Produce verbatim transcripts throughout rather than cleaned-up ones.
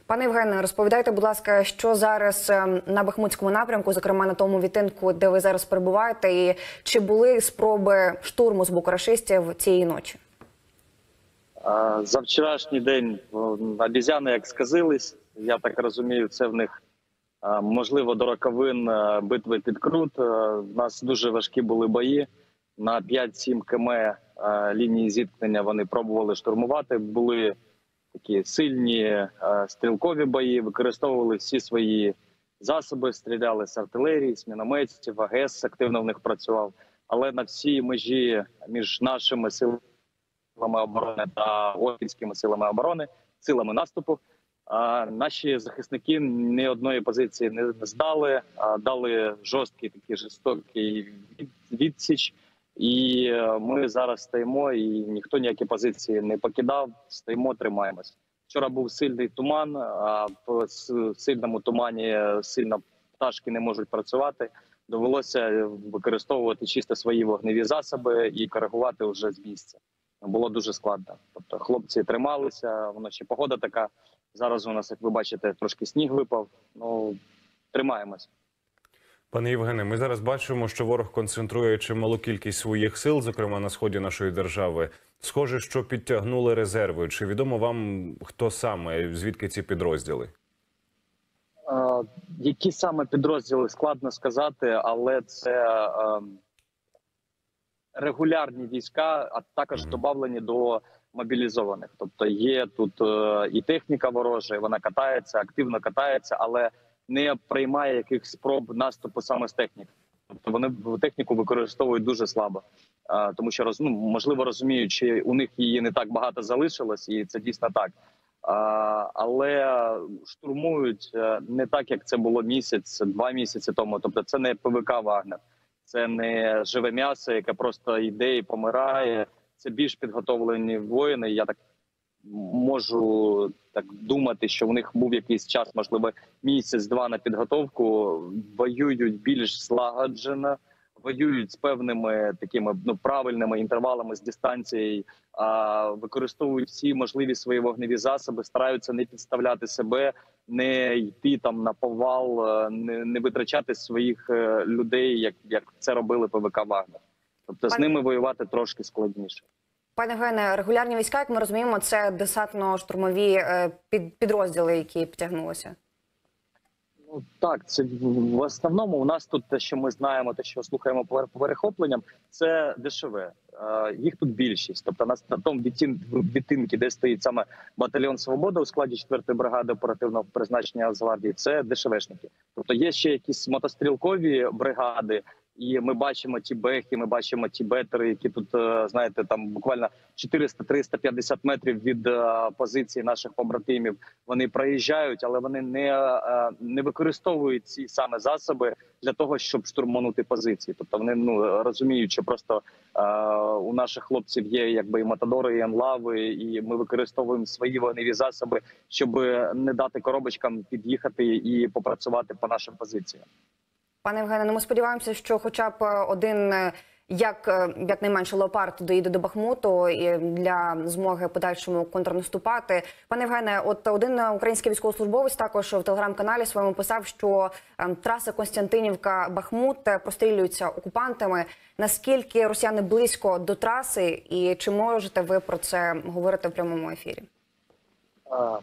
Пане Євгене, розповідайте, будь ласка, що зараз на Бахмутському напрямку, зокрема на тому відтинку, де ви зараз перебуваєте, і чи були спроби штурму з боку рашистів цієї ночі? За вчорашній день обізяни як сказились. Я так розумію, це в них, можливо, до роковин битви під Крут. У нас дуже важкі були бої. На п'ять-сім кілометрів лінії зіткнення вони пробували штурмувати. Були такі сильні стрілкові бої, використовували всі свої засоби, стріляли з артилерії, з мінометів, АГС активно в них працював. Але на всій межі між нашими силами оборони та орківськими силами оборони, силами наступу, а наші захисники ні одної позиції не здали, а дали жорсткий такий жорстокий відсіч. І ми зараз стоїмо, і ніхто ніякі позиції не покидав, стоїмо, тримаємось. Вчора був сильний туман, а в сильному тумані сильно пташки не можуть працювати. Довелося використовувати чисто свої вогневі засоби і коригувати вже з місця. Було дуже складно. Тобто хлопці трималися, вночі погода така. Зараз у нас, як ви бачите, трошки сніг випав. Ну, тримаємось. Пане Євгене, ми зараз бачимо, що ворог концентрує чималу кількість своїх сил, зокрема на сході нашої держави. Схоже, що підтягнули резерви. Чи відомо вам, хто саме, звідки ці підрозділи? Е, які саме підрозділи, складно сказати, але це е, регулярні війська, а також mm-hmm. додавлені до мобілізованих. Тобто є тут е, і техніка ворожа, вона катається, активно катається, але не приймає якихось спроб наступу саме з техніки. Тобто вони техніку використовують дуже слабо. А, тому що, ну, можливо, розуміють, що у них її не так багато залишилось, і це дійсно так. А, але штурмують не так, як це було місяць, два місяці тому. Тобто це не ПВК «Вагнер», це не живе м'ясо, яке просто йде і помирає. Це більш підготовлені воїни. Я так можу так думати, що в них був якийсь час, можливо, місяць-два на підготовку, воюють більш злагоджено, воюють з певними такими ну, правильними інтервалами з дистанцією, а використовують всі можливі свої вогневі засоби, стараються не підставляти себе, не йти там на повал, не, не витрачати своїх людей, як, як це робили ПВК «Вагнер». Тобто з ними воювати трошки складніше. Пане Євгене, регулярні війська, як ми розуміємо, це десантно-штурмові підрозділи, які підтягнулися? Ну, так, це в основному у нас тут те, що ми знаємо, те, що слухаємо по перехопленням, це ДШВ. Їх тут більшість. Тобто на тому відтинку, де стоїть саме батальйон «Свобода» у складі четвертої бригади оперативного призначення Нацгвардії, це ДШВшники. Тобто є ще якісь мотострілкові бригади, і ми бачимо ті бехи, ми бачимо ті бетери, які тут, знаєте, там буквально чотириста-триста п'ятдесят метрів від позиції наших побратимів. Вони проїжджають, але вони не, не використовують ці саме засоби для того, щоб штурманути позиції. Тобто вони ну, розуміють, що просто у наших хлопців є якби і матадори, і енлави, і ми використовуємо свої вогневі засоби, щоб не дати коробочкам під'їхати і попрацювати по нашим позиціям. Пане Євгене, ну ми сподіваємося, що хоча б один, як якнайменше, леопард доїде до Бахмуту і для змоги подальшому контрнаступати. Пане Євгене, от один український військовослужбовець також в телеграм-каналі своєму писав, що траса Костянтинівка-Бахмут прострілюється окупантами. Наскільки росіяни близько до траси і чи можете ви про це говорити в прямому ефірі? А...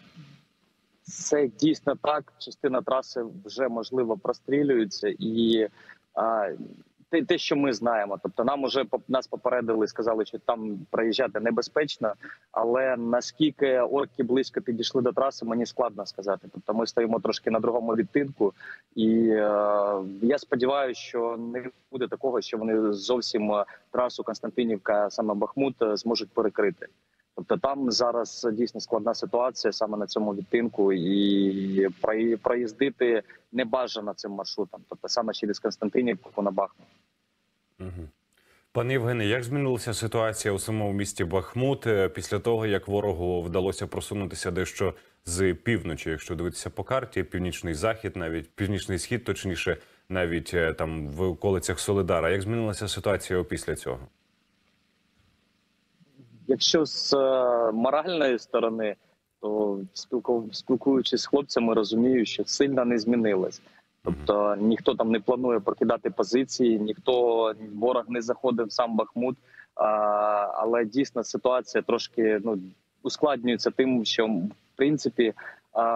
Це дійсно так. Частина траси вже, можливо, прострілюється. І а, те, те, що ми знаємо. Тобто нам вже нас попередили, сказали, що там проїжджати небезпечно. Але наскільки орки близько підійшли до траси, мені складно сказати. Тобто ми стоїмо трошки на другому відтинку. І а, я сподіваюся, що не буде такого, що вони зовсім трасу Костянтинівка, саме Бахмут, зможуть перекрити. Тобто там зараз дійсно складна ситуація саме на цьому відтинку, і проїздити не бажано цим маршрутом, тобто саме через Костянтинівку на Бахмут. Угу. Пане Євгене, як змінилася ситуація у самому місті Бахмут після того, як ворогу вдалося просунутися дещо з півночі, якщо дивитися по карті, північний захід, навіть північний схід, точніше, навіть там в околицях Солидара. Як змінилася ситуація опісля цього? Якщо з моральної сторони, то спілку- спілкуючись з хлопцями, розумію, що сильно не змінилось. Тобто ніхто там не планує покидати позиції, ніхто ворог не заходив в сам Бахмут. А, але дійсно ситуація трошки ну ускладнюється тим, що в принципі а,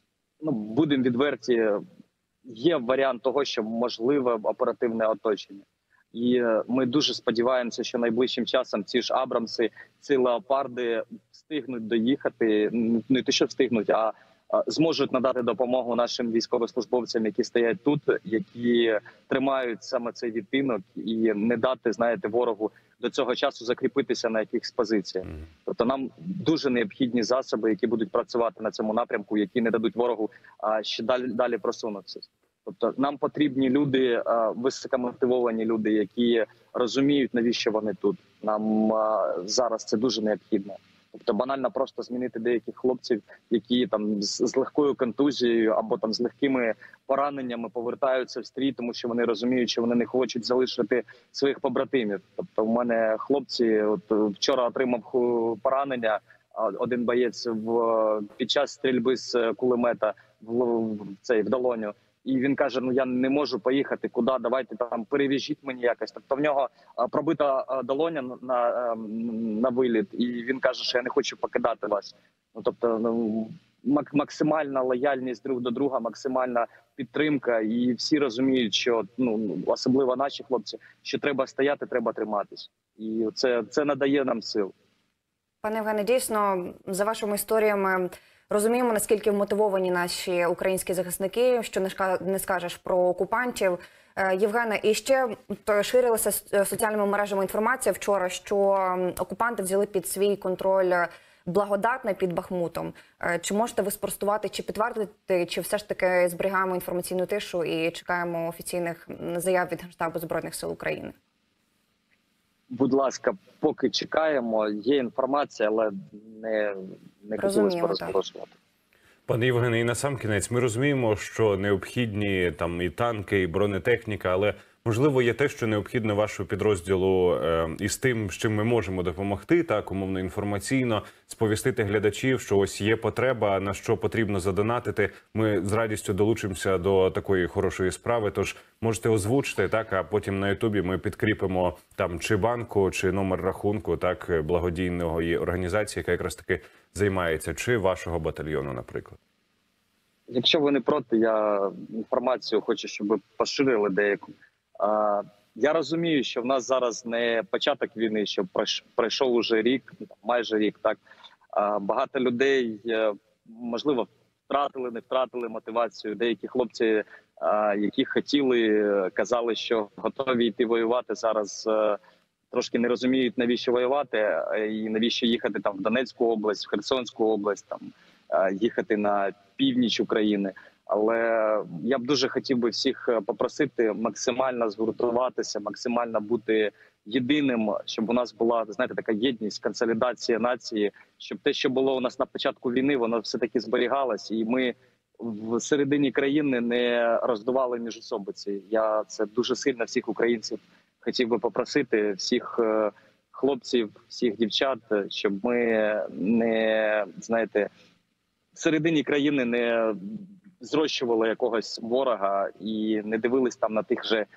ну будемо відверті, є варіант того, що можливе оперативне оточення. І ми дуже сподіваємося, що найближчим часом ці ж Абрамси, ці леопарди встигнуть доїхати, не те, що встигнуть, а зможуть надати допомогу нашим військовослужбовцям, які стоять тут, які тримають саме цей відтинок, і не дати, знаєте, ворогу до цього часу закріпитися на якихось позиціях. Тобто нам дуже необхідні засоби, які будуть працювати на цьому напрямку, які не дадуть ворогу а, ще далі, далі просунутися. Тобто нам потрібні люди, високомотивовані люди, які розуміють, навіщо вони тут. Нам зараз це дуже необхідно. Тобто банально просто змінити деяких хлопців, які там з, з легкою контузією або там з легкими пораненнями повертаються в стрій, тому що вони розуміють, що вони не хочуть залишити своїх побратимів. Тобто у мене хлопці, от вчора отримав поранення, один боєць в під час стрільби з кулемета в, в цей в долоню. І він каже: ну я не можу поїхати, куди, давайте там перевіжіть мені якось. Тобто в нього пробита долоня на, на виліт, і він каже, що я не хочу покидати вас. Ну тобто ну, максимальна лояльність друг до друга, максимальна підтримка, і всі розуміють, що ну особливо наші хлопці, що треба стояти, треба триматись. І це, це надає нам сил. Пане Євгене, дійсно, за вашими історіями розуміємо, наскільки вмотивовані наші українські захисники, що не скажеш про окупантів. Євгене, і ще ширилася соціальними мережами інформація вчора, що окупанти взяли під свій контроль Благодатне під Бахмутом. Чи можете ви спростувати, чи підтвердити, чи все ж таки зберігаємо інформаційну тишу і чекаємо офіційних заяв від Генштабу Збройних сил України? Будь ласка, поки чекаємо, є інформація, але не, не хотілося розголошувати. Пане Євгене, і на сам кінець, ми розуміємо, що необхідні там і танки, і бронетехніка, але можливо є те, що необхідно вашому підрозділу е, із тим, з чим ми можемо допомогти, так, умовно інформаційно, сповістити глядачів, що ось є потреба, на що потрібно задонатити. Ми з радістю долучимося до такої хорошої справи, тож можете озвучити, так, а потім на Ютубі ми підкріпимо там чи банку, чи номер рахунку, так, благодійної організації, яка якраз таки займається, чи вашого батальйону, наприклад. Якщо ви не проти, я інформацію хочу, щоб ви поширили деяку. Я розумію, що в нас зараз не початок війни, що пройшов уже рік, майже рік. Так багато людей, можливо, втратили, не втратили мотивацію. Деякі хлопці, які хотіли, казали, що готові йти воювати, зараз трошки не розуміють, навіщо воювати і навіщо їхати там в Донецьку область, в Херсонську область, там їхати на північ України. Але я б дуже хотів би всіх попросити максимально згуртуватися, максимально бути єдиним, щоб у нас була, знаєте, така єдність, консолідація нації, щоб те, що було у нас на початку війни, воно все-таки зберігалось, і ми в середині країни не роздували між особиці. Я це дуже сильно всіх українців хотів би попросити, всіх хлопців, всіх дівчат, щоб ми не, знаєте, в середині країни не зрощували якогось ворога і не дивились там на тих же.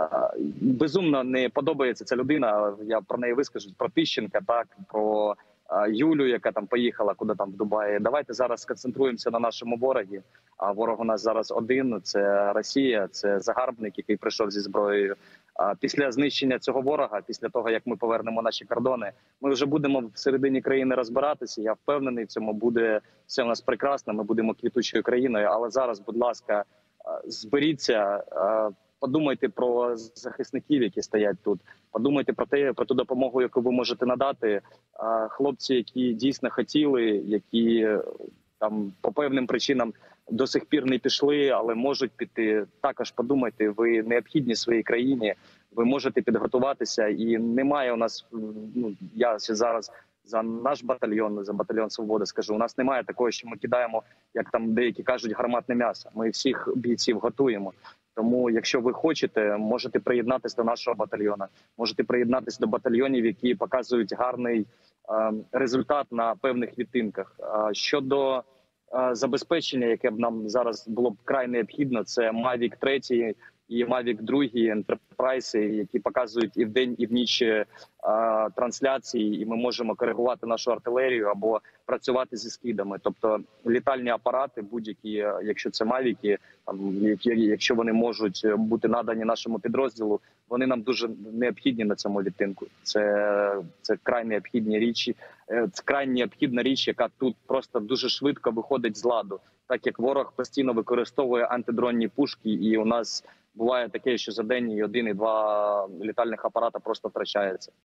Безумно не подобається ця людина, я про неї вискажу, про Тищенка, так, про Юлю, яка там поїхала куди там в Дубаї. Давайте зараз сконцентруємося на нашому ворогі. А ворог у нас зараз один – це Росія, це загарбник, який прийшов зі зброєю. А після знищення цього ворога, після того, як ми повернемо наші кордони, ми вже будемо в середині країни розбиратися. Я впевнений в цьому, буде все у нас прекрасно, ми будемо квітучою країною. Але зараз, будь ласка, зберіться, подумайте про захисників, які стоять тут. Подумайте про те, про ту допомогу, яку ви можете надати. Хлопці, які дійсно хотіли, які там по певним причинам до сих пір не пішли, але можуть піти. Також подумайте, ви необхідні своїй країні, ви можете підготуватися. І немає у нас, ну, я зараз за наш батальйон, за батальйон Свободи скажу, у нас немає такого, що ми кидаємо, як там деякі кажуть, гарматне м'ясо. Ми всіх бійців готуємо. Тому, якщо ви хочете, можете приєднатися до нашого батальйону, можете приєднатися до батальйонів, які показують гарний результат на певних відтинках. Щодо забезпечення, яке б нам зараз було б край необхідно, це Mavic три і Mavic два Enterprise, які показують і вдень, і вночі а, трансляції, і ми можемо коригувати нашу артилерію або працювати зі скидами. Тобто літальні апарати, будь-які, якщо це Mavic, там, які, якщо вони можуть бути надані нашому підрозділу, вони нам дуже необхідні на цьому відтинку. Це, це край необхідні річі, це край необхідна річ, яка тут просто дуже швидко виходить з ладу, так як ворог постійно використовує антидронні пушки, і у нас буває таке, що за день і один, і два літальних апарата просто втрачається.